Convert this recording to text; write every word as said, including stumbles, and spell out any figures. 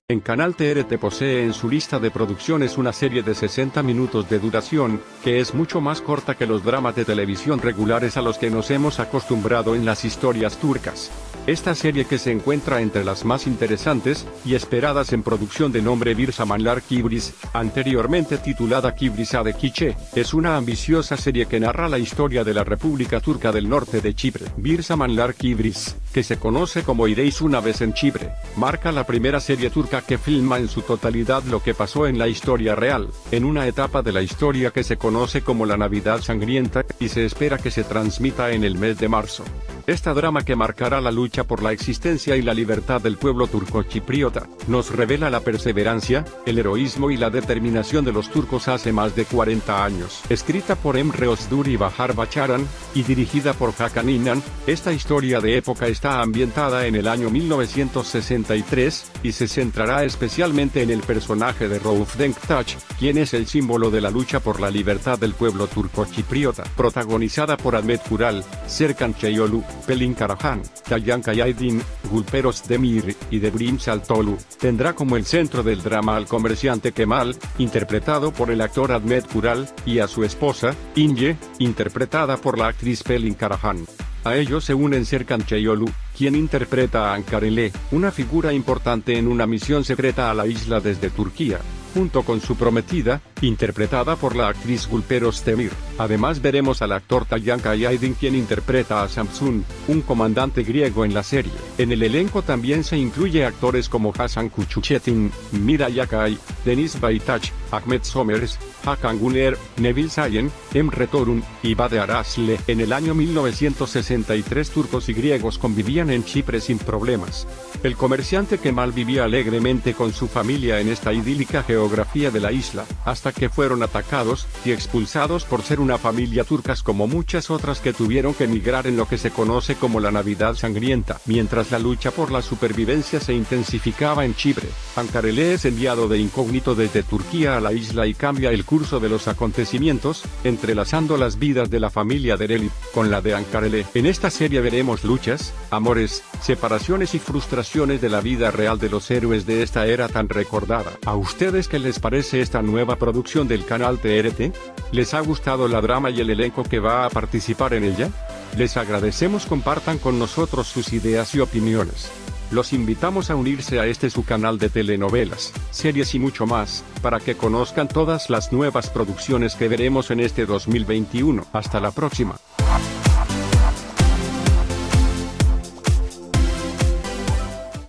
En Canal T R T posee en su lista de producciones una serie de sesenta minutos de duración, que es mucho más corta que los dramas de televisión regulares a los que nos hemos acostumbrado en las historias turcas. Esta serie, que se encuentra entre las más interesantes y esperadas en producción de nombre Bir Zamanlar Kibris, anteriormente titulada Kibrisade Kiche, es una ambiciosa serie que narra la historia de la República Turca del Norte de Chipre. Bir Zamanlar Kibris, que se conoce como Iréis una vez en Chipre, marca la primera serie turca que filma en su totalidad lo que pasó en la historia real, en una etapa de la historia que se conoce como la Navidad Sangrienta, y se espera que se transmita en el mes de marzo. Esta drama, que marcará la lucha por la existencia y la libertad del pueblo turco-chipriota, nos revela la perseverancia, el heroísmo y la determinación de los turcos hace más de cuarenta años. Escrita por Emre Özdur y Bahar Bacharan, y dirigida por Hakan İnan, esta historia de época está ambientada en el año mil novecientos sesenta y tres, y se centrará especialmente en el personaje de Rauf Denktaş, quien es el símbolo de la lucha por la libertad del pueblo turco-chipriota. Protagonizada por Ahmet Kural, Serkan Çayolu, Pelin Karahan, Tayan Kayaydin, Gülper Özdemir y Devrim Saltolu, tendrá como el centro del drama al comerciante Kemal, interpretado por el actor Ahmet Kural, y a su esposa, İnce, interpretada por la actriz Pelin Karahan. A ellos se unen Serkan Çayolu, quien interpreta a Ankarele, una figura importante en una misión secreta a la isla desde Turquía, junto con su prometida, interpretada por la actriz Gülper Özdemir. Además veremos al actor Tayan Kayaydin, quien interpreta a Samsun, un comandante griego en la serie. En el elenco también se incluye actores como Hasan Küçükçetin, Miray Akay, Deniz Baytaş, Ahmet Somers, Hakan Güner, Nevil Sayen, Emre Torun, y Bade Arasle. En el año mil novecientos sesenta y tres turcos y griegos convivían en Chipre sin problemas. El comerciante Kemal vivía alegremente con su familia en esta idílica geografía de la isla, hasta que fueron atacados y expulsados por ser una familia turcas, como muchas otras que tuvieron que emigrar en lo que se conoce como la Navidad Sangrienta. Mientras la lucha por la supervivencia se intensificaba en Chipre, Ankarele es enviado de incógnito desde Turquía a la isla y cambia el curso de los acontecimientos, entrelazando las vidas de la familia de Relip con la de Ankarele. En esta serie veremos luchas, amores, separaciones y frustraciones de la vida real de los héroes de esta era tan recordada. ¿A ustedes qué les parece esta nueva producción del canal T R T? ¿Les ha gustado la drama y el elenco que va a participar en ella? Les agradecemos compartan con nosotros sus ideas y opiniones. Los invitamos a unirse a este su canal de telenovelas, series y mucho más, para que conozcan todas las nuevas producciones que veremos en este dos mil veintiuno. Hasta la próxima.